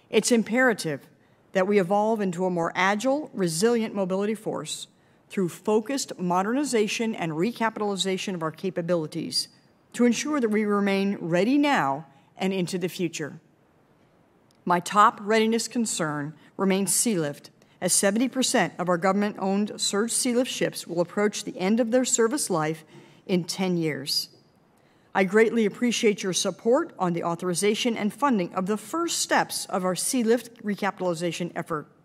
It's imperative that we evolve into a more agile, resilient mobility force through focused modernization and recapitalization of our capabilities to ensure that we remain ready now and into the future. My top readiness concern remains sealift, as 70% of our government-owned surge sealift ships will approach the end of their service life in 10 years. I greatly appreciate your support on the authorization and funding of the first steps of our sealift recapitalization effort.